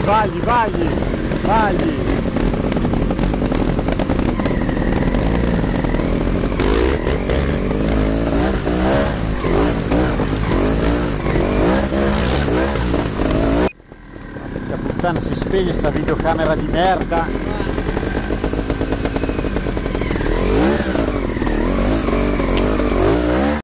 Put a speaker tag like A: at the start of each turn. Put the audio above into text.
A: Vai, vai. Puttana, si spegne sta videocamera di merda.